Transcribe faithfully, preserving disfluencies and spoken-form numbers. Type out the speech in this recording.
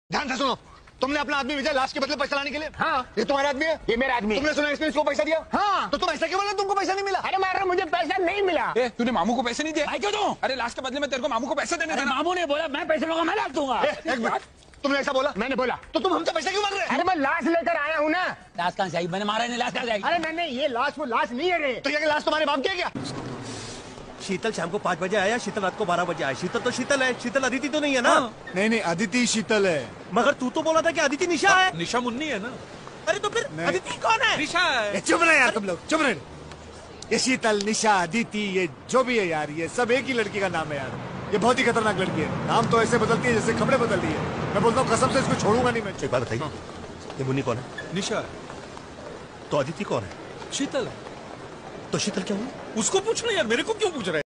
ध्यान से सुनो, तुमने अपना आदमी भेजा लाश के बदले पैसा लाने के लिए। हाँ। ये तुम्हारा आदमी है? ये मेरा आदमी। तुमने सुना इसने इसको पैसा दिया? हाँ। तो तुम ऐसा क्यों बोल रहे हो तुमको पैसा नहीं मिला? अरे मार मुझे पैसा नहीं मिला। ए, तूने मामू को पैसे नहीं दिए? भाई क्यों दूं? अरे लास्ट के बदले में तेरे को मामू को पैसे देने थे ना। मामू ने बोला मैं पैसे लूंगा, मैं लाख दूंगा। ए, एक मिनट, तुमने ऐसा बोला? मैंने बोला। तो तुम हमसे पैसा क्यों मांग रहे? अरे मैं लाश लेकर आया हूँ ना। लाश कहाँ से आई? मैंने मारा नहीं, लाश कहाँ से आई? अरे नहीं नहीं, ये लाश वो लाश नहीं है रे। तो ये लाश तुम्हारे बाप की है क्या? शीतल शाम को पाँच बजे आया, शीतल रात को बारह बजे आया। शीतल तो शीतल है, शीतल अदिति तो नहीं है ना? नहीं नहीं, अदिति शीतल है। मगर तू तो बोला था कि अदिति निशा है। निशा मुन्नी है ना? अरे तो फिर अदिति कौन है? निशा है। चुप रहे यार तुम लोग, चुप रहे। ये शीतल, निशा, अदिति, ये जो भी है यार, ये सब एक ही लड़की का नाम है यार। ये बहुत ही खतरनाक लड़की है। नाम तो ऐसे बदलती है जैसे कपड़े बदल रही है। मैं बोलता हूँ कसम से इसको छोड़ूंगा नहीं मैं। एक बात बताइए, ये मुन्नी कौन है? निशा है। तो अदिति कौन है? शीतल। तो शीतल क्या हुई? उसको पूछना यार, मेरे को क्यों पूछ रहे हैं?